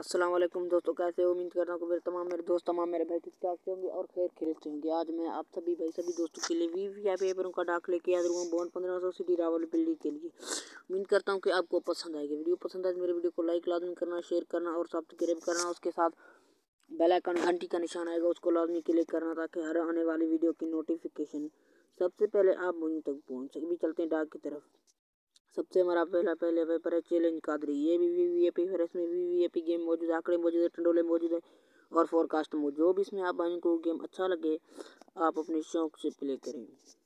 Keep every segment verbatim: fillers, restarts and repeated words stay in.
अस्सलाम वालेकुम दोस्तों, कैसे हो? उम्मीद करता हूँ कि मेरे तमाम मेरे दोस्त तमाम मेरे भाई ठीक ठाक से होंगे और खैर खैरियत से होंगे। आज मैं आप सभी भाई सभी दोस्तों के लिए वी वी आई पी पेपरों का डाक लेके आ रहा हूँ बॉन्ड पंद्रह सौ सिटी रावलपिंडी के लिए। उम्मीद करता हूँ कि आपको पसंद आएगी। वीडियो पसंद आए तो मेरे वीडियो को लाइक लाजमी करना, शेयर करना और सब्सक्राइब करना। उसके साथ बेल आइकन घंटी का निशान आएगा, उसको लाजमी क्लिक करना ताकि हर आने वाली वीडियो की नोटिफिकेशन सबसे पहले आप मुझ तक पहुँच सके। भी चलते हैं डाक की तरफ। सबसे हमारा पहला पहले पेपर है चैलेंज कादरी। ये भी वी वी आई पी है, इसमें V V I P game मौजूद है, आंकड़े मौजूद है, टंडोले मौजूद है और फोरकास्ट मौजूद। जो भी इसमें आप भाई को गेम अच्छा लगे आप अपने शौक से प्ले करें।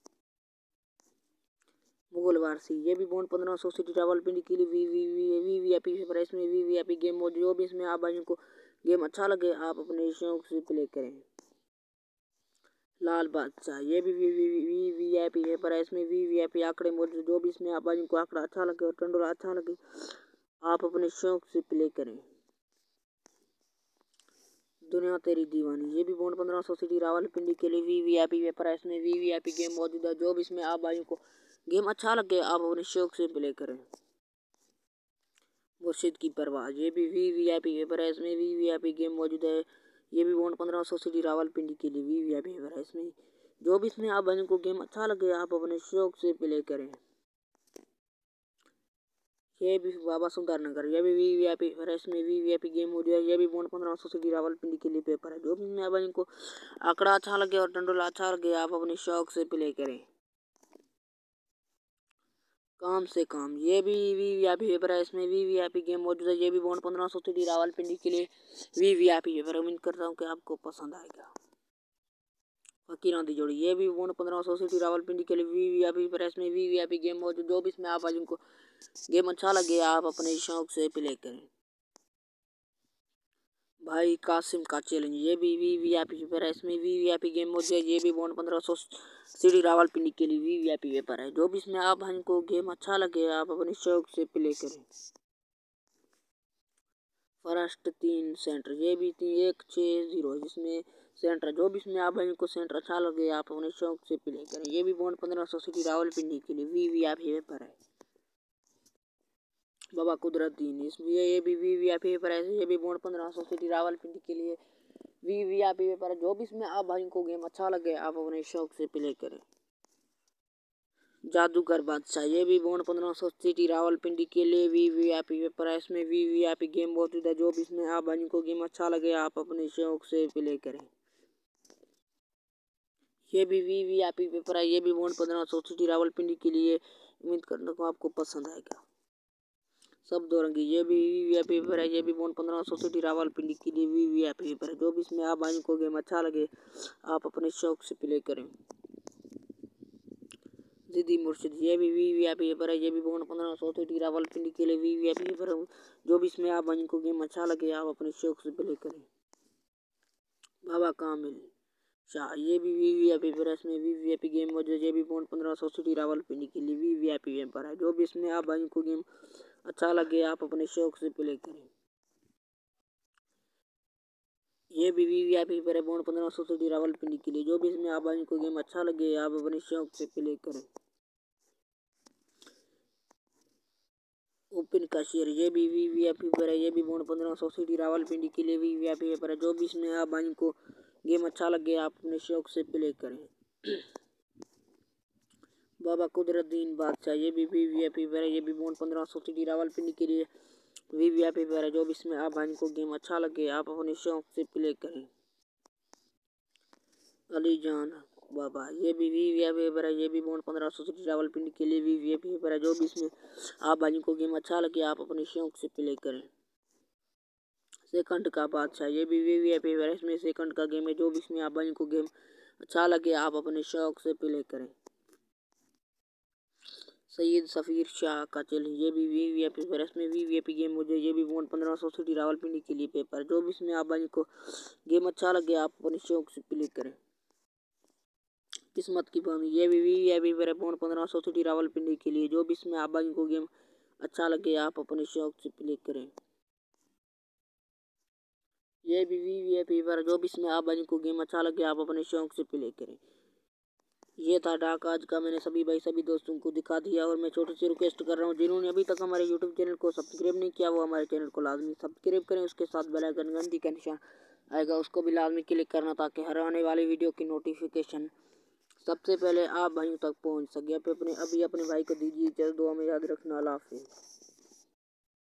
मुगल वारसी, ये भी बॉन्ड पंद्रह सौ सिटी रावलपिंडी के लिए V V V V V I P है, इसमें V V I P game मौजूद। जो भी इसमें आप भाई को गेम अच्छा लगे आप अपने शौक से प्ले करें। लाल बादशाह, ये भी V V V V I P है, पर इसमें वी वी आई पी आंकड़े मौजूद। जो भी इसमें आप भाई को आंकड़ा अच्छा लगे और टंडोला अच्छा लगे आप अपने शौक से प्ले करें। दुनिया तेरी दीवानी, ये भी बॉन्ड पंद्रह सौ सिटी रावलपिंडी के लिए V V I P paper है, इसमें V V I P game मौजूद है। जो भी इसमें आप भाइयों को गेम अच्छा लगे आप अपने शौक से प्ले करें। मुर्शिद की परवाह, ये भी V V I P paper है, इसमें V V I P game मौजूद है। ये भी बॉन्ड पंद्रह सौ सिटी रावलपिंडी के लिए V V I P paper है, इसमें जो भी इसमें आप भाइयों को गेम अच्छा लगे आप अपने शौक से प्ले करें। ये भी बाबा सुंदर नगर, ये भी V V I P paper है, इसमें V V I P game मौजूद है। ये भी बॉन्ड पंद्रह सौ सिटी रावलपिंडी के लिए पेपर है। जो भी इसमें आप इनको आंकड़ा अच्छा लगे और टंडोला अच्छा लगे आप अपने शौक से प्ले करें। काम से काम, ये भी V V I P paper है, इसमें V V I P game मौजूद है। ये भी बॉन्ड पंद्रह सौ सिटी रावलपिंडी के लिए V V I P paper है। उम्मीद करता हूँ कि आपको पसंद आएगा। फकीरां दी जोड़ी, ये भी बॉन्ड पंद्रह सौ सिटी रावलपिंडी के लिए V V I P paper है, इसमें V V I P game मौजूद। जो भी इसमें आप इनको गेम अच्छा लगे आप अपने शौक से प्ले करें। भाई कासिम का चैलेंज, ये भी V V I P paper है, इसमें V V I P game मौजूद है। ये भी बॉन्ड पंद्रह सौ सिटी रावलपिंडी के लिए V V I P paper है। जो भी इसमें आप भाई को गेम अच्छा लगे आप अपने शौक से प्ले करें। फर्स्ट तीन सेंटर, ये भी तीन एक छः जीरो जिसमें सेंटर। जो भी इसमें आप भाई को सेंटर अच्छा लगे आप अपने शौक से प्ले करें। ये भी बॉन्ड पंद्रह सौ सिटी रावलपिंडी के लिए V V I P paper है। बाबा कुदरतदीन, इसमें ये भी V V I P paper है। ये भी बॉन्ड पंद्रह सौ सिटी रावलपिंडी के लिए V V I P paper है। जो भी इसमें आप भाई को गेम अच्छा लगे आप अपने शौक से प्ले करें। जादूगर बादशाह, ये भी बॉन्ड पंद्रह सौ सिटी रावलपिंडी के लिए V V I P paper है, इसमें V V I P game मौजूद है। जो भी इसमें आप भाई को गेम अच्छा लगे आप अपने शौक से प्ले करें। ये भी V V I P paper है, ये भी बॉन्ड पंद्रह सौ सिटी रावलपिंडी के लिए। उम्मीद करता हूँ आपको पसंद आएगा। सब दो रंगी, ये भी V V I P paper है, ये भी बॉन्ड पंद्रह सौ सिटी रावलपिंडी के लिए V V I P paper है। जो भी इसमें आप भाई को गेम अच्छा लगे आप अपने शौक से प्ले करें। जिद्दी मुर्शिद, ये भी V V I P paper है, ये भी बॉन्ड पंद्रह सौ सिटी रावलपिंडी के लिए V V I P paper है। जो भी इसमें आप भाई को गेम अच्छा लगे आप अपने शौक से प्ले करें। बाबा कामिल शाह, ये भी V V I P paper है, इसमें V V I P game मौजूद है। ये भी बॉन्ड पंद्रह सौ सिटी रावलपिंडी के लिए V V I P paper है। जो भी इसमें आप भाई को गेम अच्छा लगे आप अपने शौक से प्ले करें। ये भी V V I P paper है, बॉन्ड पंद्रह सौ सिटी रावलपिंडी के लिए। जो भी इसमें आप भाई को गेम अच्छा लगे आप अपने शौक से प्ले करें। ओपन का शेयर, ये भी V V I P paper है, ये भी बॉन्ड पंद्रह सौ सिटी रावलपिंडी के लिए V V I P paper है। जो भी इसमें आप भाई को गेम अच्छा लगे आप अपने शौक से प्ले करें। बाबा कुदरतदीन बादशाह, ये भी V V I P paper है, ये भी बॉन्ड पंद्रह सौ सिटी रावलपिंडी के लिए V V I P paper है। जो भी इसमें आप भाई को गेम अच्छा लगे आप अपने शौक से प्ले करें। अली जान बाबा, ये भी V V I P paper है, ये भी बॉन्ड पंद्रह सौ सिटी रावलपिंडी के लिए V V I P paper है। जो भी इसमें आप भाई को गेम अच्छा लगे आप अपने शौक से प्ले करें। सेकंड का बादशाह, ये भी V V I P paper है, इसमें सेकंड का गेम है। जो भी इसमें आप भाई को गेम अच्छा लगे आप अपने शौक से प्ले करें। सैयद सफ़ीर शाह का चैलेंज, ये भी V V I P paper है, इसमें V V I P game मुझे। ये भी बॉन्ड पंद्रह सौ सिटी रावलपिंडी के लिए पेपर है। जो भी इसमें आप भाई को गेम अच्छा लगे आप अपने शौक से प्ले करें। किस्मत की बानी, ये भी V V I P paper है, बॉन्ड पंद्रह सौ सिटी रावलपिंडी के लिए। जो भी इसमें आप भाई को गेम अच्छा लगे आप अपने शौक से प्ले करें। ये भी V V I P paper है, जो भी इसमें आप भाई को गेम अच्छा लगे आप अपने शौक से प्ले करें। ये था डाक आज का, मैंने सभी भाई सभी दोस्तों को दिखा दिया। और मैं छोटी सी रिक्वेस्ट कर रहा हूँ, जिन्होंने अभी तक हमारे यूट्यूब चैनल को सब्सक्राइब नहीं किया वो हमारे चैनल को लाजमी सब्सक्राइब करें। उसके साथ बेल आइकन घंटी का निशान आएगा उसको भी लाजमी क्लिक करना, ताकि हर आने वाली वीडियो की नोटिफिकेशन सबसे पहले आप भाइयों तक पहुँच सके। आप अपने अभी अपने भाई को दीजिए इजाज़त, दुआ में याद रखना। अल्लाह हाफिज़।